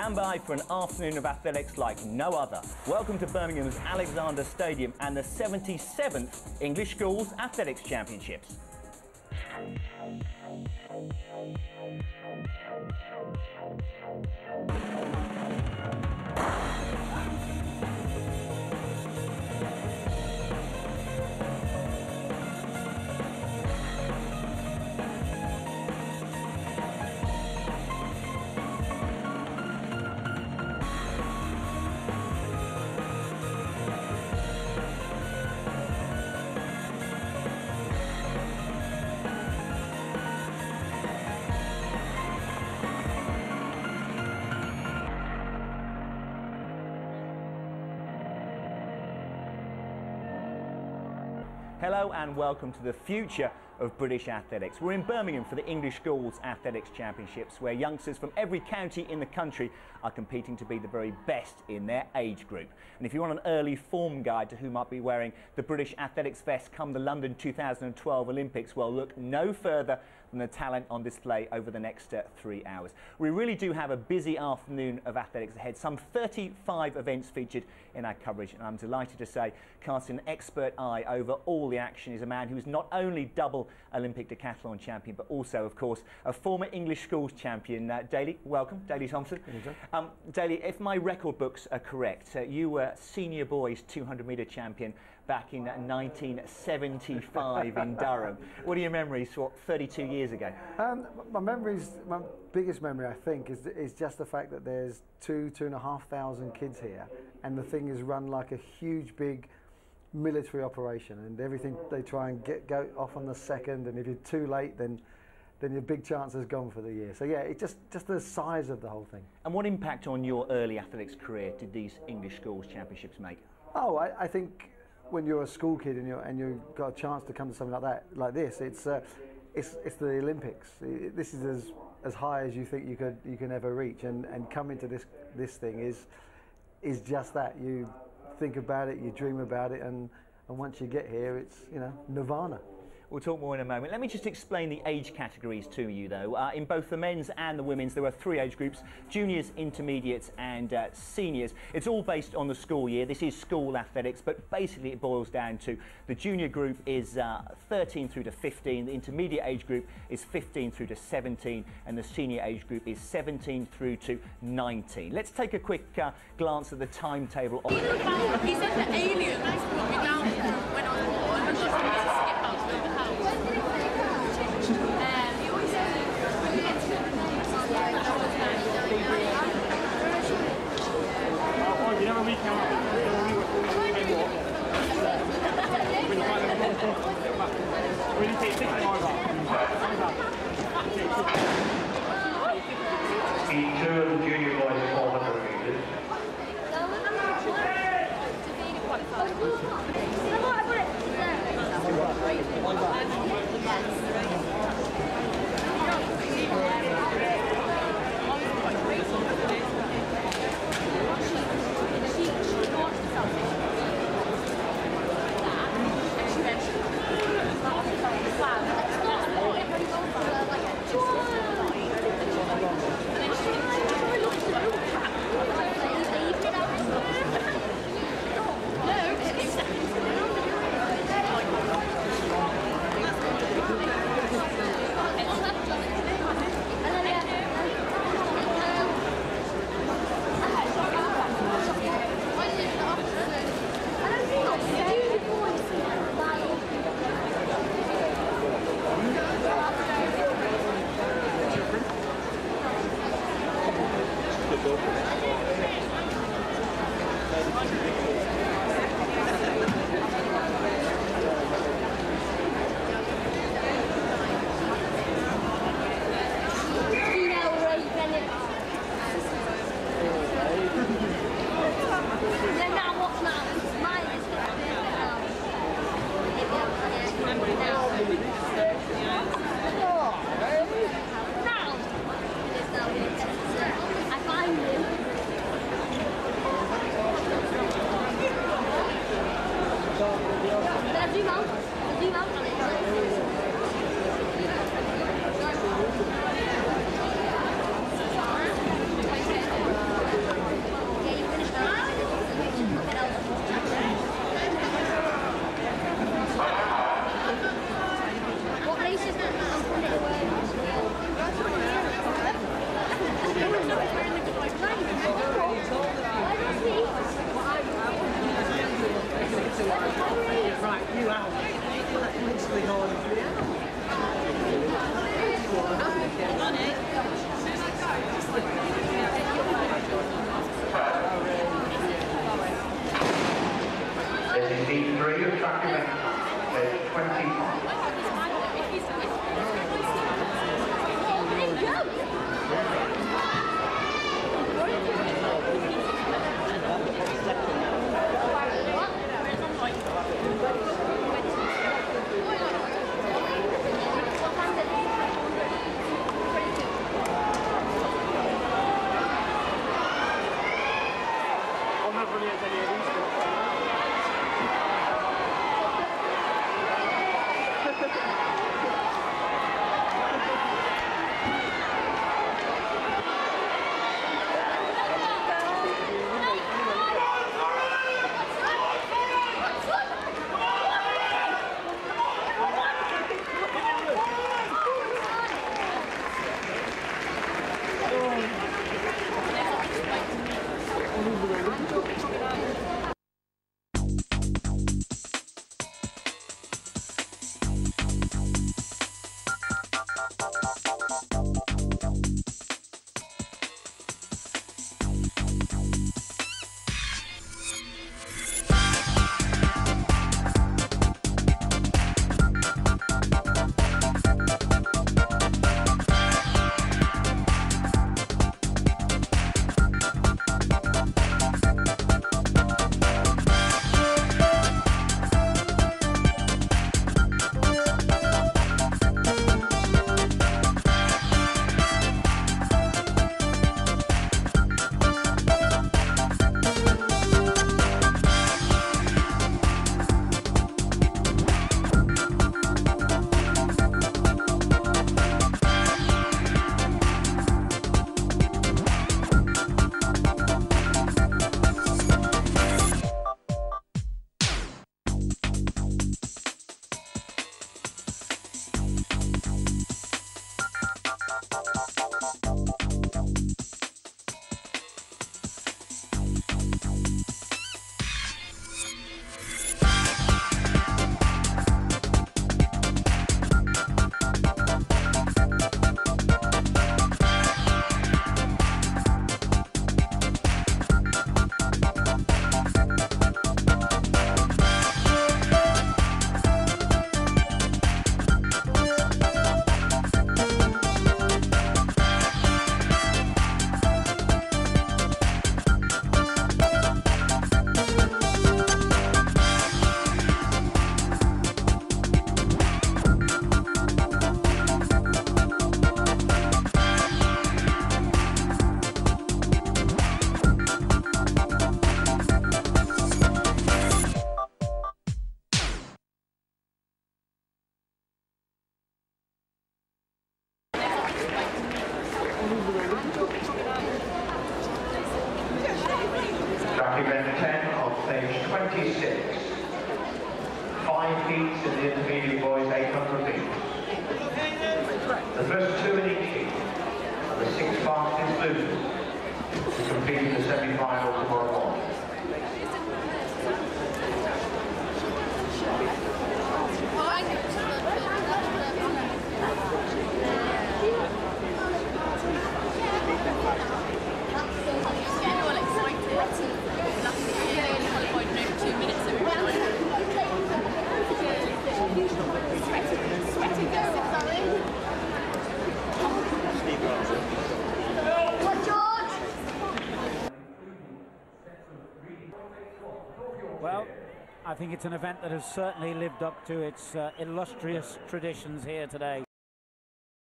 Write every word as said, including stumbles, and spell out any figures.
Stand by for an afternoon of athletics like no other. Welcome to Birmingham's Alexandra Stadium and the seventy-seventh English Schools Athletics Championships. Hello and welcome to the future of British athletics. We're in Birmingham for the English Schools Athletics Championships, where youngsters from every county in the country are competing to be the very best in their age group. And if you want an early form guide to who might be wearing the British athletics vest come the London two thousand twelve Olympics, well, look no further than the talent on display over the next uh, three hours. We really do have a busy afternoon of athletics ahead. Some thirty-five events featured in our coverage, and I'm delighted to say, casting an expert eye over all the action is a man who is not only double Olympic decathlon champion, but also, of course, a former English schools champion. Uh, Daley, welcome. Daley Thompson. Um, Daley, if my record books are correct, uh, you were senior boys two hundred metre champion back in uh, nineteen seventy-five in Durham. What are your memories for thirty-two years ago? Um, my memories, my biggest memory, I think, is is just the fact that there's two, two and a half thousand kids here, and the thing is run like a huge, big military operation, and everything they try and get go off on the second, and if you're too late, then then your big chance is gone for the year. So yeah, it just just the size of the whole thing. And what impact on your early athletics career did these English schools championships make? Oh, I, I think when you're a school kid and you and you've got a chance to come to something like that, like this, it's uh, it's it's the Olympics. This is as as high as you think you could you can ever reach, and and coming to this this thing is is just that. You think about it, you dream about it, and, and once you get here, it's, you know, nirvana. We'll talk more in a moment. Let me just explain the age categories to you, though. Uh, in both the men's and the women's, there are three age groups: juniors, intermediates, and uh, seniors. It's all based on the school year. This is school athletics, but basically it boils down to the junior group is uh, thirteen through to fifteen, the intermediate age group is fifteen through to seventeen, and the senior age group is seventeen through to nineteen. Let's take a quick uh, glance at the timetable. He said that aliens put me down when I was born and just wanted to skip out to build a house. Um, he always said you know when we came up, when you take six over. Each junior boys four hundred metres. never really had any of these things. Track event ten on stage twenty-six. Five heats in the intermediate boys eight hundred metres. The first two in each heat are the six fastest losers to compete in the semi-final tomorrow morning. Well, I think it's an event that has certainly lived up to its uh, illustrious traditions here today.